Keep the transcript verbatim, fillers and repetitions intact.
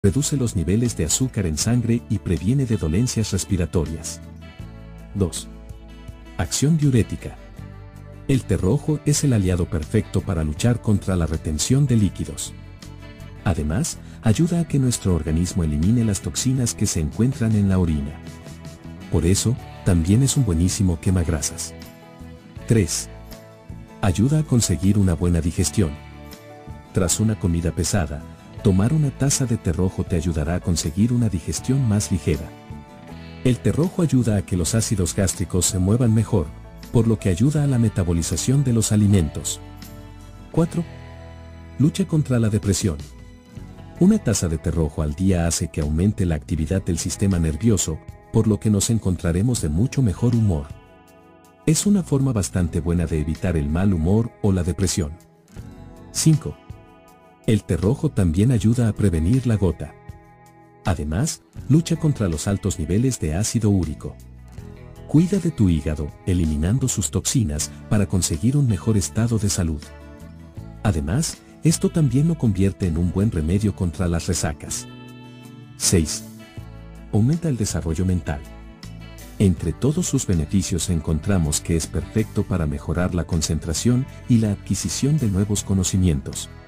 reduce los niveles de azúcar en sangre y previene de dolencias respiratorias. dos. Acción diurética. El té rojo es el aliado perfecto para luchar contra la retención de líquidos. Además, ayuda a que nuestro organismo elimine las toxinas que se encuentran en la orina. Por eso, también es un buenísimo quemagrasas. tres. Ayuda a conseguir una buena digestión. Tras una comida pesada, tomar una taza de té rojo te ayudará a conseguir una digestión más ligera. El té rojo ayuda a que los ácidos gástricos se muevan mejor, por lo que ayuda a la metabolización de los alimentos. cuatro. Lucha contra la depresión. Una taza de té rojo al día hace que aumente la actividad del sistema nervioso, por lo que nos encontraremos de mucho mejor humor. Es una forma bastante buena de evitar el mal humor o la depresión. cinco. El té rojo también ayuda a prevenir la gota. Además, lucha contra los altos niveles de ácido úrico. Cuida de tu hígado, eliminando sus toxinas para conseguir un mejor estado de salud. Además, esto también lo convierte en un buen remedio contra las resacas. seis. Aumenta el desarrollo mental. Entre todos sus beneficios encontramos que es perfecto para mejorar la concentración y la adquisición de nuevos conocimientos.